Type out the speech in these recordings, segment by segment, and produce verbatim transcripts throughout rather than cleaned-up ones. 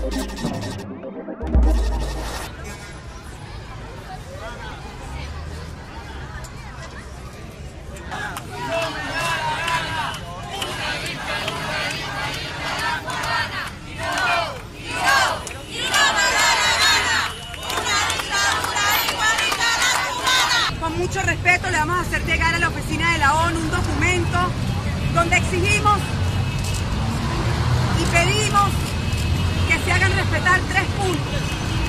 Con mucho respeto le vamos a hacer llegar a la oficina de la ONU un documento donde exigimos y pedimos que se hagan respetar tres puntos.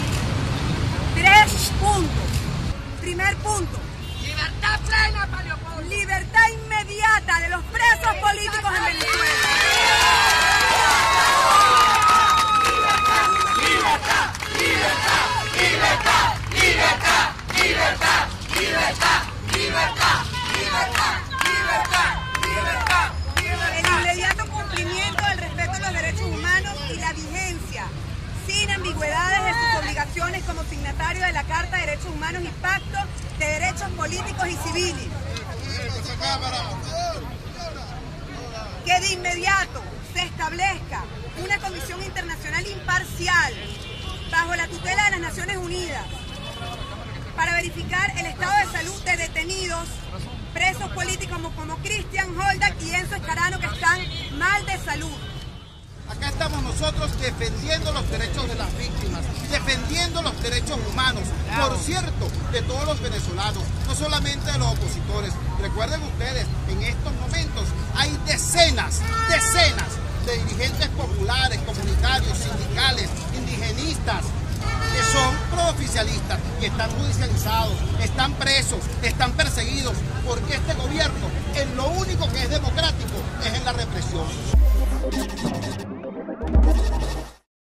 Tres puntos. Primer punto. Libertad plena para Leopoldo. Libertad inmediata de los presos políticos en Venezuela. Libertad, libertad, libertad, libertad, libertad, libertad, libertad, libertad, libertad, libertad, libertad. El inmediato cumplimiento del respeto a los derechos humanos y la vigencia, sin ambigüedades, de sus obligaciones como signatario de la Carta de Derechos Humanos y Pacto de Derechos Políticos y Civiles. Que de inmediato se establezca una comisión internacional imparcial bajo la tutela de las Naciones Unidas para verificar el estado de salud de detenidos, presos políticos como, como Cristian Holdak y Enzo Escarano, que están mal de salud. Acá estamos nosotros defendiendo los derechos de las víctimas, defendiendo los derechos humanos, por cierto, de todos los venezolanos, no solamente de los opositores. Recuerden ustedes, en estos momentos hay decenas, decenas de dirigentes populares, comunitarios, sindicales, indigenistas, que son prooficialistas, que están judicializados, están presos, están perseguidos, porque este gobierno en lo único que es democrático es en la represión.